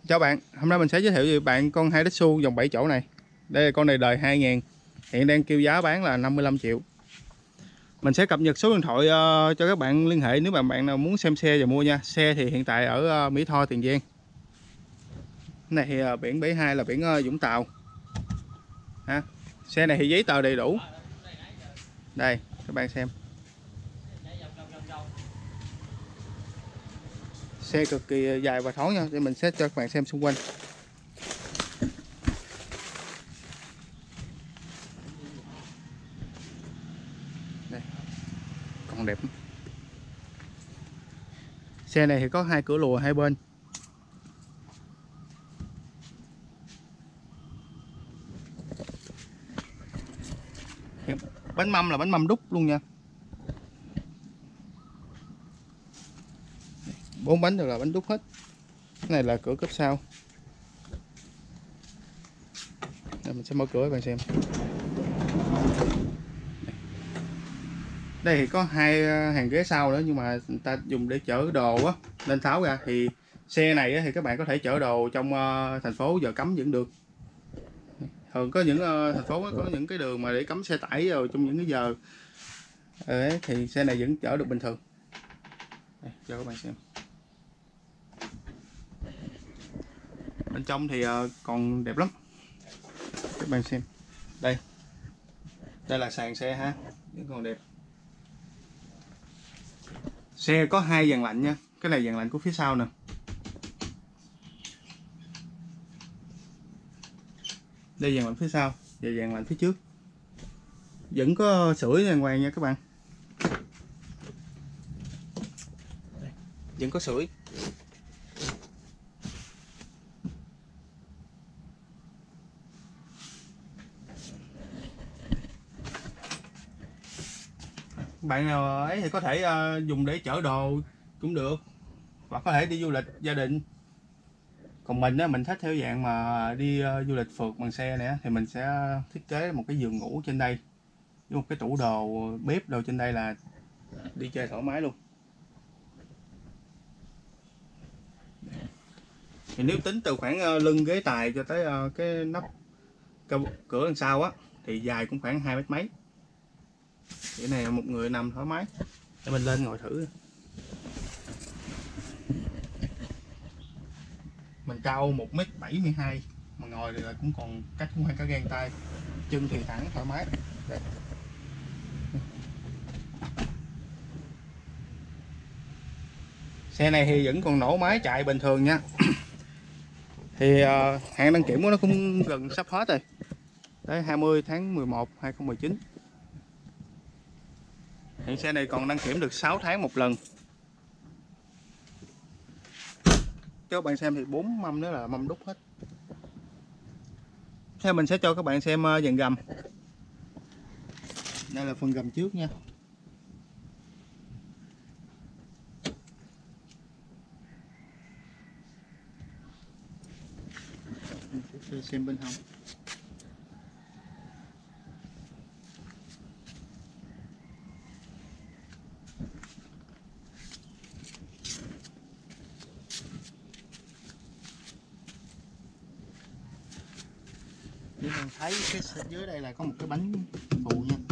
Chào bạn, hôm nay mình sẽ giới thiệu với bạn con Daihatsu dòng 7 chỗ này. Đây là con này đời 2000, hiện đang kêu giá bán là 55 triệu. Mình sẽ cập nhật số điện thoại cho các bạn liên hệ nếu mà bạn nào muốn xem xe và mua nha. Xe thì hiện tại ở Mỹ Tho, Tiền Giang. Cái này thì biển 72 là biển Vũng Tàu. Ha. Xe này thì giấy tờ đầy đủ. Đây, các bạn xem. Xe cực kỳ dài và thoáng nha, để mình sẽ cho các bạn xem xung quanh. Đây, còn đẹp. Xe này thì có hai cửa lùa hai bên. Bánh mâm là bánh mâm đúc luôn nha. 4 bánh đều là bánh đúc hết. Cái này là cửa cấp sau. Đây, mình sẽ mở cửa các bạn xem. Đây thì có hai hàng ghế sau nữa, nhưng mà người ta dùng để chở đồ á, lên tháo ra. Thì xe này thì các bạn có thể chở đồ trong thành phố giờ cấm vẫn được. Thường có những thành phố có những cái đường mà để cấm xe tải rồi trong những cái giờ đấy, thì xe này vẫn chở được bình thường. Đây, cho các bạn xem. Bên trong thì còn đẹp lắm, các bạn xem. Đây là sàn xe ha, vẫn còn đẹp. Xe có hai dàn lạnh nha, cái này dàn lạnh của phía sau nè. Đây dàn lạnh phía sau và dàn lạnh phía trước. Vẫn có sưởi đàng hoàng nha các bạn. Vẫn có sưởi. Bạn nào ấy thì có thể dùng để chở đồ cũng được, hoặc có thể đi du lịch gia đình. Còn mình á, mình thích theo dạng mà đi du lịch phượt bằng xe này thì mình sẽ thiết kế một cái giường ngủ trên đây với một cái tủ đồ, bếp đồ trên đây là đi chơi thoải mái luôn. Thì nếu tính từ khoảng lưng ghế tài cho tới cái nắp cửa đằng sau á thì dài cũng khoảng 2 mét mấy. Cái này một người nằm thoải mái. Để mình lên ngồi thử. Mình cao 1m72 mà ngồi thì là cũng còn cách cũng hay cả gang tay. Chân thì thẳng thoải mái. Đây. Xe này thì vẫn còn nổ máy chạy bình thường nha. Thì hạn đăng kiểm của nó cũng gần sắp hết rồi. Tới 20 tháng 11 2019. Hiện xe này còn đăng kiểm được 6 tháng một lần. Cho các bạn xem thì 4 mâm nữa là mâm đúc hết. Theo mình sẽ cho các bạn xem dàn gầm. Đây là phần gầm trước nha. Mình sẽ xem bên hông. Nếu bạn thấy cái dưới đây là có một cái bánh phụ nha.